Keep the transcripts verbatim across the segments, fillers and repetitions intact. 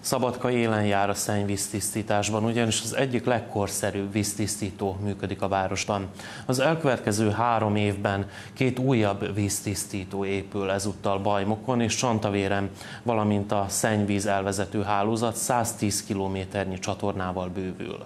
Szabadka élen jár a szennyvíztisztításban, ugyanis az egyik legkorszerűbb víztisztító működik a városban. Az elkövetkező három évben két újabb víztisztító épül ezúttal Bajmokon és Csantavéren, valamint a szennyvíz elvezető hálózat száztíz kilométernyi csatornával bővül.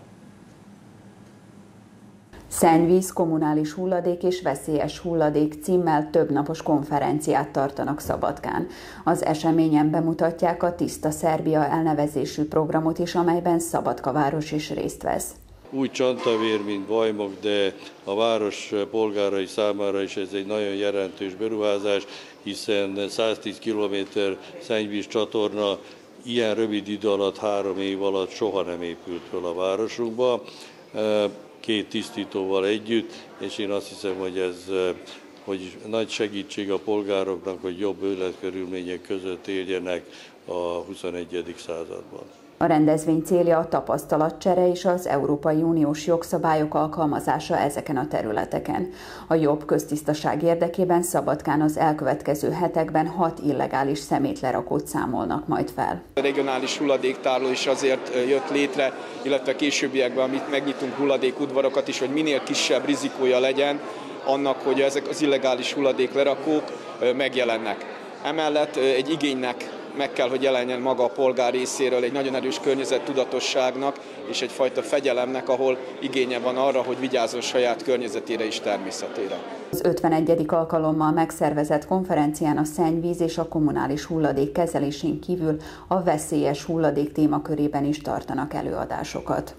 Szennyvíz, kommunális hulladék és veszélyes hulladék címmel többnapos konferenciát tartanak Szabadkán. Az eseményen bemutatják a Tiszta Szerbia elnevezésű programot is, amelyben Szabadka város is részt vesz. Úgy Csantavér, mint Bajmok, de a város polgárai számára is ez egy nagyon jelentős beruházás, hiszen száztíz kilométer szennyvíz csatorna ilyen rövid idő alatt, három év alatt soha nem épült föl a városunkba, két tisztítóval együtt, és én azt hiszem, hogy ez hogy nagy segítség a polgároknak, hogy jobb életkörülmények között éljenek a huszonegyedik században. A rendezvény célja a tapasztalatcsere és az Európai Uniós jogszabályok alkalmazása ezeken a területeken. A jobb köztisztaság érdekében Szabadkán az elkövetkező hetekben hat illegális szemétlerakót számolnak majd fel. A regionális hulladéktároló is azért jött létre, illetve későbbiekben, amit megnyitunk hulladékudvarokat is, hogy minél kisebb rizikója legyen annak, hogy ezek az illegális hulladéklerakók megjelennek. Emellett egy igénynek meg kell, hogy jelenjen maga a polgár részéről, egy nagyon erős környezettudatosságnak és egyfajta fegyelemnek, ahol igénye van arra, hogy vigyázzon saját környezetére és természetére. Az ötvenegyedik alkalommal megszervezett konferencián a szennyvíz és a kommunális hulladék kezelésén kívül a veszélyes hulladék témakörében is tartanak előadásokat.